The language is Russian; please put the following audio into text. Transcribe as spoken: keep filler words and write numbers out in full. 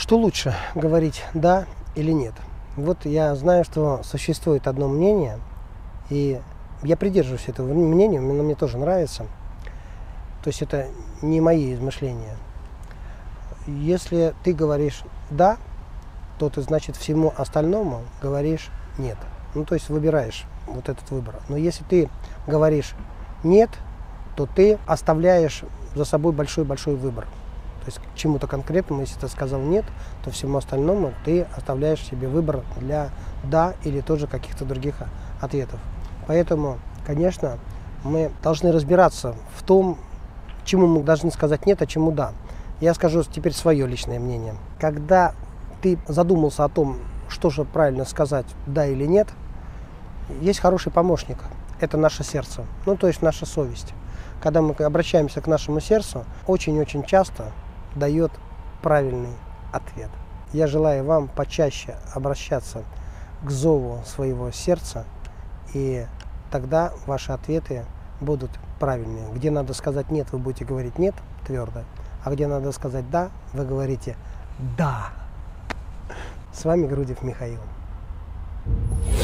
Что лучше, говорить «да» или «нет»? Вот я знаю, что существует одно мнение, и я придерживаюсь этого мнения, оно мне тоже нравится. То есть это не мои измышления. Если ты говоришь «да», то ты, значит, всему остальному говоришь «нет». Ну, то есть выбираешь вот этот выбор. Но если ты говоришь «нет», то ты оставляешь за собой большой-большой выбор. То есть к чему-то конкретному, если ты сказал «нет», то всему остальному ты оставляешь себе выбор для «да» или тоже каких-то других ответов. Поэтому, конечно, мы должны разбираться в том, чему мы должны сказать «нет», а чему «да». Я скажу теперь свое личное мнение. Когда ты задумался о том, что же правильно сказать «да» или «нет», есть хороший помощник. Это наше сердце, ну то есть наша совесть. Когда мы обращаемся к нашему сердцу, очень-очень часто дает правильный ответ. Я желаю вам почаще обращаться к зову своего сердца, и тогда ваши ответы будут правильные. Где надо сказать «нет», вы будете говорить «нет» твердо, а где надо сказать «да», вы говорите «да». С вами Грудев Михаил.